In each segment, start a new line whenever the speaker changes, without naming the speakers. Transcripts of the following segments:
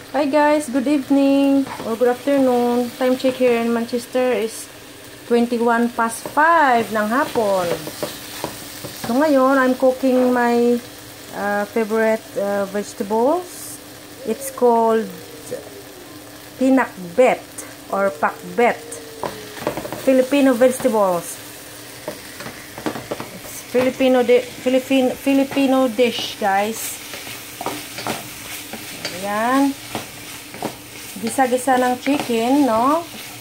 Hi guys, good evening or good afternoon. Time check here in Manchester is 21 past 5 ng hapon. So ngayon, I'm cooking my favorite vegetables. It's called pinakbet or pakbet. Filipino vegetables. It's Filipino dish, guys. Ayan. Gisa-gisa ng chicken, no?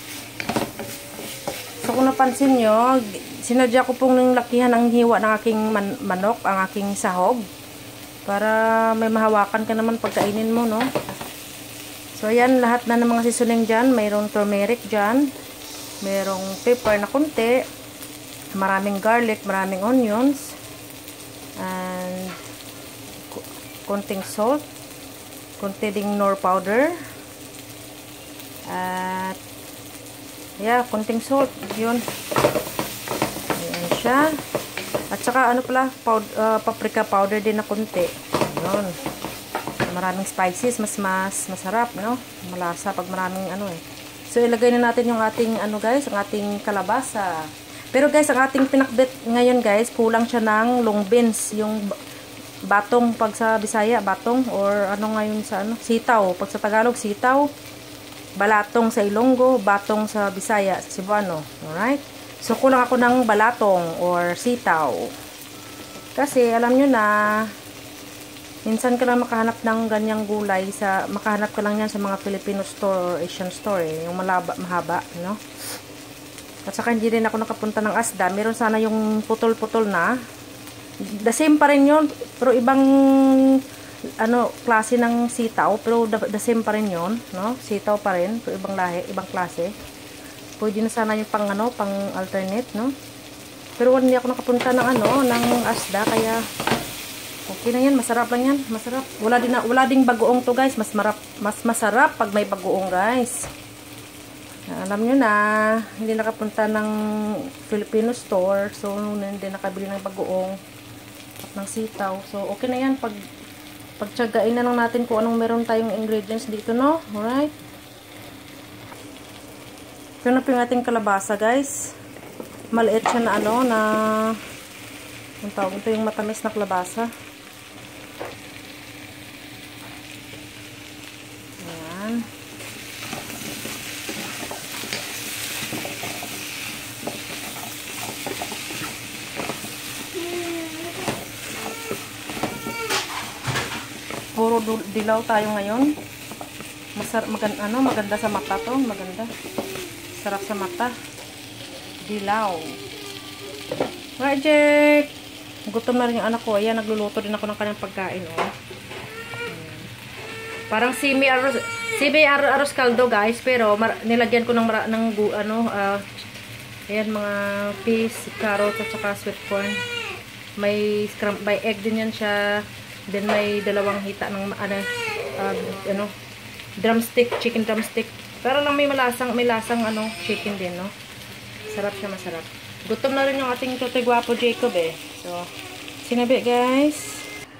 So, kung napansin nyo, sinadya ko pong ng lakihan ang hiwa ng aking manok, ang aking sahog. Para may mahawakan ka naman pagkainin mo, no? So, ayan, lahat na ng mga seasoning dyan. Mayroong turmeric dyan. Mayroong pepper na konti. Maraming garlic, maraming onions. And konting salt. Konti ding nor powder. At yeah, konting salt. Yun. Ayan siya. At saka ano pala, paprika powder din na konti. Yun. Maraming spices, mas masarap, no? Malasa pag maraming ano eh. So ilagay na natin yung ating ano guys, ang ating kalabasa. Pero guys, ang ating pinakbet ngayon guys, kulang siya ng long beans, yung batong pag sa Bisaya, batong or ano ngayon sa ano, sitaw. Pag sa Tagalog, sitaw. Balatong sa Ilonggo, batong sa Bisaya, sa Cebuano. Alright? So, kulang ako ng balatong or sitaw. Kasi, alam nyo na, minsan ka lang makahanap ng ganyang gulay makahanap ka lang yan sa mga Filipino store or Asian store, eh, yung mahaba, no? At saka, hindi rin ako nakapunta ng Asda. Meron sana yung putol-putol na. The same pa rin yun, pero ibang ano, klase ng sitaw, pero the same pa rin yun, no? Sitaw pa rin, pero ibang lahi, ibang klase. Pwede na sana yung pang ano, pang alternate, no? Pero hindi ako nakapunta ng ano, ng Asda, kaya okay na yan, masarap lang yan, masarap. Wala ding bagoong to, guys. Mas masarap pag may bagoong, guys. Alam nyo na, hindi nakapunta ng Filipino store, so hindi nakabili ng bagoong at ng sitaw. So, okay na yan. Pagtiyagain na lang natin kung anong meron tayong ingredients dito, no? Alright? Ito na po yung ating kalabasa, guys. Maliit siya na ano, na ang tawag ito yung matamis na kalabasa. Ayan. Puro dilaw tayo ngayon. Maganda sa mata to. Maganda. Sarap sa mata. Dilaw. Project! Gutom na rin yung anak ko. Ayan, nagluluto din ako ng kanyang pagkain. Oh. Parang semi arroz caldo, guys. Pero nilagyan ko ng ayan, mga peas, carrot, at saka sweet corn. May egg din yan siya. Then may dalawang hita ng drumstick, chicken drumstick. Para lang may lasang chicken din, no? Sarap siya, masarap. Gutom na rin yung ating totoy gwapo Jacob eh. So, sinabi guys.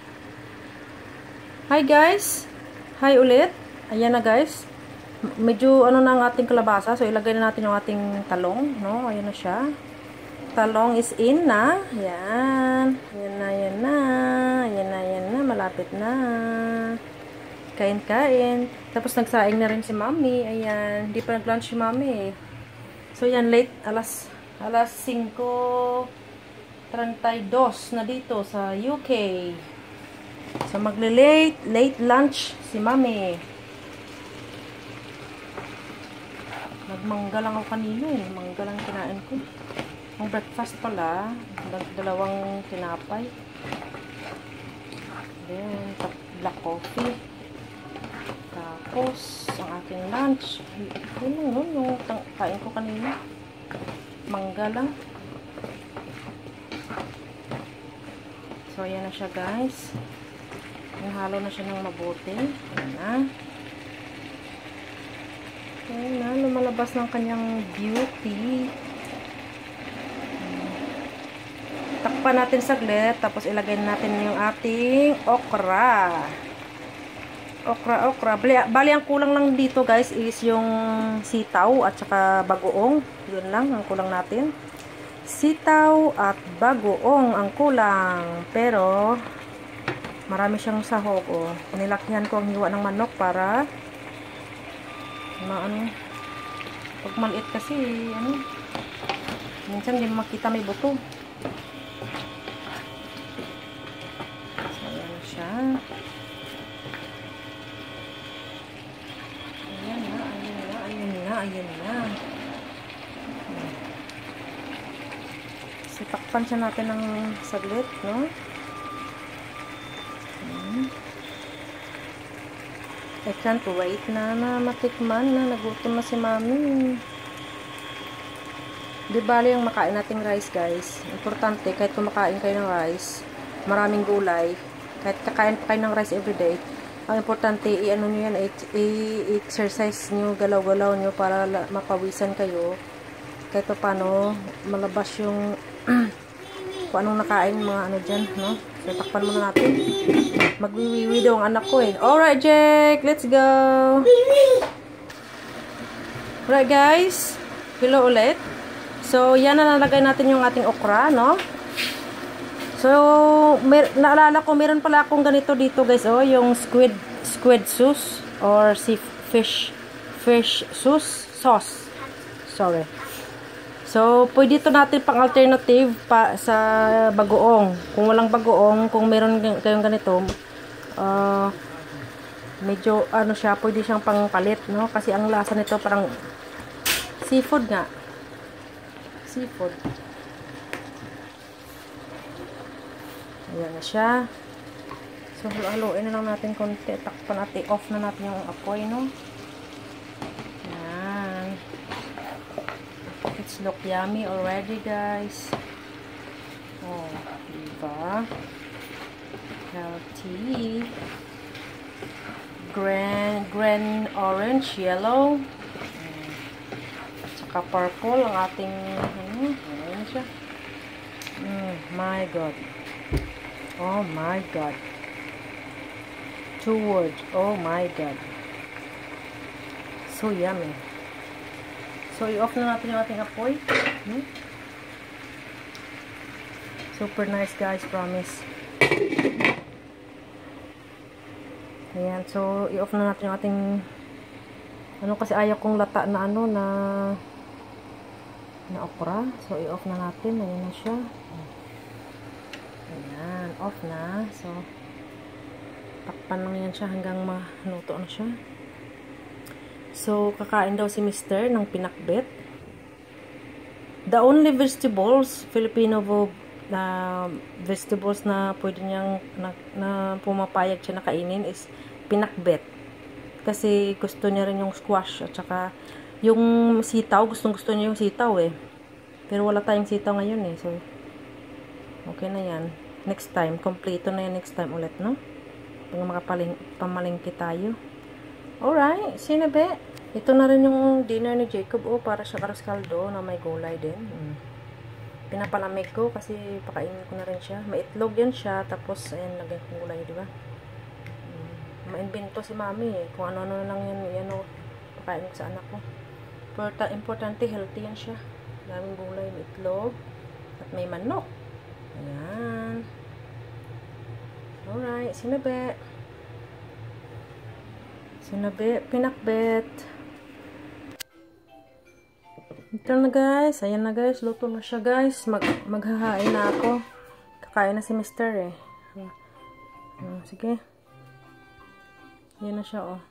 Hi guys. Hi ulit. Ayan na guys. Medyo ano na ang ating kalabasa. So, ilagay na natin yung ating talong, no? Ayan na siya. Talong is in na. Yan. Yan na, yan na. Yan na, yan na. Malapit na. Kain-kain. Tapos nagsaing na rin si Mami. Ayan. Hindi pa nag-lunch si Mami eh. So yan, late. Alas 5:32 na dito sa UK. So late lunch si Mami. Nagmangga lang ako kanina eh. Mangga lang kinain ko. Ang breakfast pala, dalawang tinapay. Then, black coffee. Tapos, ang ating lunch. Yun yung kain ko kanina. Mangga lang. So, ayan na siya guys. Halo na siya ng mabuti. Ayan na. Ayan na, lumalabas ng kanyang beauty. Takpan natin saglit, tapos ilagay natin yung ating okra. Okra. Bali, ang kulang lang dito guys is yung sitaw at saka bagoong. Yun lang ang kulang natin. Sitaw at bagoong ang kulang. Pero, marami siyang sahog. Oh. Nilakihan ko ang hiwa ng manok para pag maliit kasi, minsan hindi makita may buto. So, ayan siya. Ayan na. So, takpan siya natin ng saglit, no? I can't wait na matikman na. Nagutom na si mami. Di bali yung makain nating rice, guys. Importante, kahit kumakain kayo ng rice, maraming gulay, kahit kakain pa kayo ng rice everyday, ang importante, i-ano nyo yan, i-exercise nyo, galaw-galaw nyo para mapawisan kayo. Kahit pa paano, malabas yung kung anong nakain, mga ano dyan, no? So, takpan muna natin. Magwiwiwi daw ang anak ko eh. Alright, Jake! Let's go! Alright, guys. Hello ulit. So, yan na nalagay natin yung ating okra, no? So, naalala ko, meron pala akong ganito dito, guys, oh, yung squid sauce or fish sauce. Sorry. So, pwede ito natin pang alternative pa sa bagoong. Kung walang bagoong, kung meron kayong ganito, medyo, ano siya, pwede siyang pangpalit, no? Kasi ang lasa nito parang seafood nga. Seafood. Ayan na siya. So, haluin na lang natin konti. Takpan natin. Off na natin yung apoy, no? Ayan. It's look yummy already, guys. Oh, diba? Healthy. Green, orange, yellow. Tsaka purple ang ating, ayan siya. My God. Oh my God. 2 words. Oh my God. So yummy. So, i-off na natin yung ating apoy. Super nice, guys. Promise. Ayan. So, i-off na natin yung ating kasi ayaw kong lata na na okra. So, i-off na natin. Ayan na siya. Ayan. Off na. So, takpan lang yan siya hanggang maluto na siya. So, kakain daw si Mr. ng pinakbet. The only vegetables, Filipino vegetables na pwede niyang na pumapayag siya na kainin is pinakbet. Kasi gusto niya rin yung squash at saka yung sitaw, gusto niya yung sitaw eh. Pero wala tayong sitaw ngayon eh. So, okay na yan. Next time, kompleto na yan next time ulit, no? Pag pamalingki tayo. Alright, sinabi. Ito na rin yung dinner ni Jacob. Oh, para siya karas kaldo na may gulay din. Pinapalamig ko kasi pakainin ko na rin siya. May itlog yan siya. Tapos, ayan, lagyan ko gulay, diba? Ma-invento si mami eh. Kung ano-ano lang yan o, pakain ko sa anak ko. Importante, healthy yan siya. Daming gulay, may itlog. At may manok. Ayan. Alright, sinabi. Pinakbet. Ito na guys. Ayan na guys. Luto na siya guys. Maghahain na ako. Kakain na si Mr. eh. Sige. Ayan na siya oh.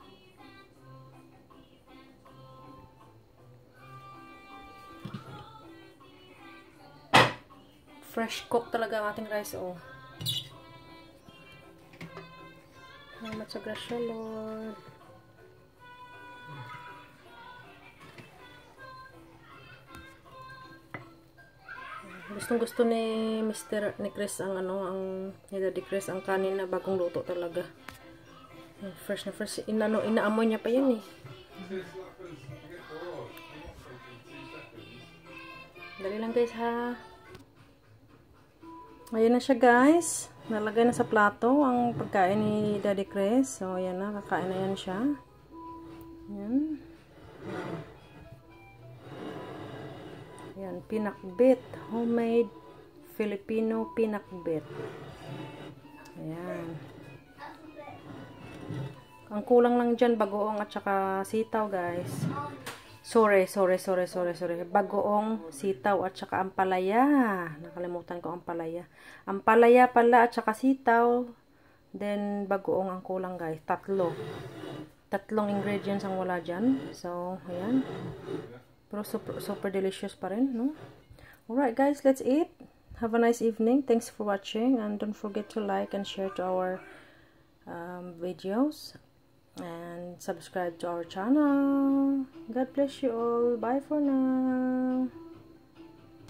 Fresh cook talaga ang ating rice oh. Salamat sa grasya Lord. Gustong-gusto ni Chris ang ni Daddy Chris ang kanin na bagong luto talaga. Fresh na fresh. Inaamoy niya pa yan eh. Dali lang guys ha. Ayan na siya guys. Nalagay na sa plato ang pagkain ni Daddy Chris. So, ayan na. Kakain na yan siya. Ayan. Ayan. Pinakbit. Homemade Filipino pinakbit. Ayan. Ang kulang lang dyan, bagoong at saka sitaw, guys. Sorry. Bagoong, sitaw, at saka ampalaya. Nakalimutan ko ampalaya. Ampalaya pala, at saka sitaw. Then, bagoong ang kulang, guys. Tatlong ingredients ang wala dyan. So, ayan. Pero super delicious pa rin, no? Alright, guys, let's eat. Have a nice evening. Thanks for watching. And don't forget to like and share to our videos. And subscribe to our channel. God bless you all. Bye for now.